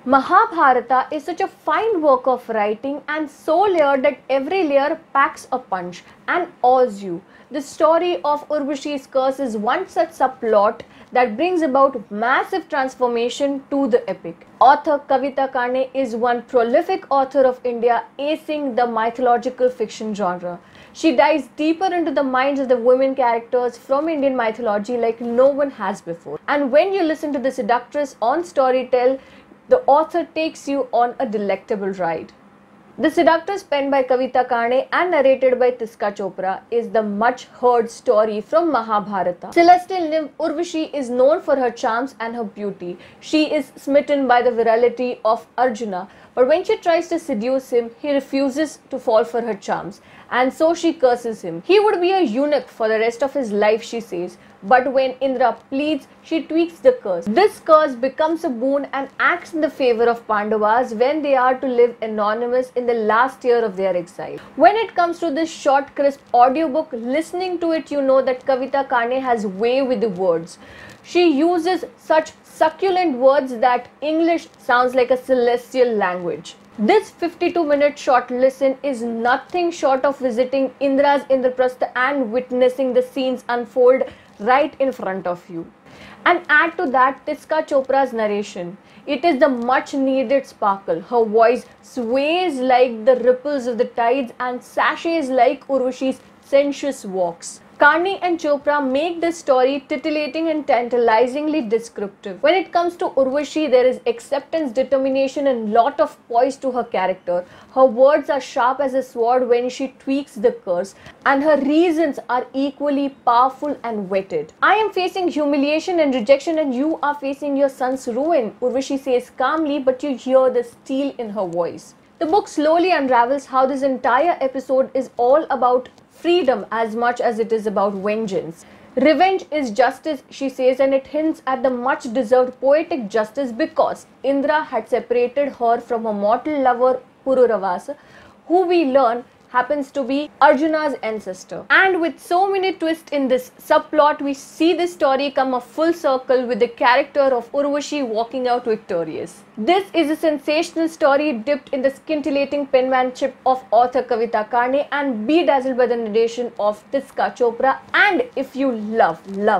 Mahabharata is such a fine work of writing and so layered that every layer packs a punch and awes you. The story of Urvashi's curse is one such subplot that brings about massive transformation to the epic. Author Kavita Kane is one prolific author of India acing the mythological fiction genre. She dives deeper into the minds of the women characters from Indian mythology like no one has before. And when you listen to the seductress on Storytel, the author takes you on a delectable ride. The Seductress, penned by Kavita Kane and narrated by Tiska Chopra, is the much heard story from Mahabharata. Celestial nymph Urvashi is known for her charms and her beauty. She is smitten by the virility of Arjuna, but when she tries to seduce him, he refuses to fall for her charms, and so she curses him. He would be a eunuch for the rest of his life, she says. But when Indra pleads, she tweaks the curse. This curse becomes a boon and acts in the favor of Pandavas when they are to live anonymous in the last year of their exile. When it comes to this short, crisp audiobook, listening to it, you know that Kavita Kane has way with the words. She uses such succulent words that English sounds like a celestial language. This 52-minute short listen is nothing short of visiting Indra's Indraprastha and witnessing the scenes unfold right in front of you. And add to that Tiska Chopra's narration. It is the much needed sparkle. Her voice sways like the ripples of the tides and sashays like Urvashi's sensuous walks. Kane and Chopra make this story titillating and tantalizingly descriptive. When it comes to Urvashi, there is acceptance, determination and lot of poise to her character. Her words are sharp as a sword when she tweaks the curse, and her reasons are equally powerful and wetted. I am facing humiliation and rejection and you are facing your son's ruin, Urvashi says calmly, but you hear the steel in her voice. The book slowly unravels how this entire episode is all about freedom as much as it is about vengeance. Revenge is justice, she says, and it hints at the much deserved poetic justice because Indra had separated her from her mortal lover Pururavasa, who we learn happens to be Arjuna's ancestor. And with so many twists in this subplot, we see this story come a full circle with the character of Urvashi walking out victorious. This is a sensational story dipped in the scintillating penmanship of author Kavita Kane and bedazzled by the narration of Tiska Chopra. And if you love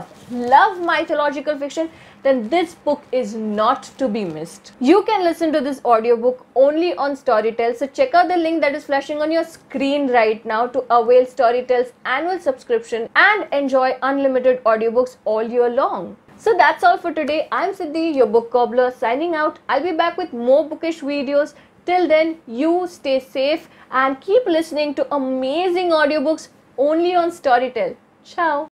mythological fiction, then this book is not to be missed. You can listen to this audiobook only on Storytel, so check out the link that is flashing on your screen right now to avail Storytel's annual subscription and enjoy unlimited audiobooks all year long. So that's all for today. I'm Siddhi, your book cobbler, signing out. I'll be back with more bookish videos. Till then, you stay safe and keep listening to amazing audiobooks only on Storytel. Ciao.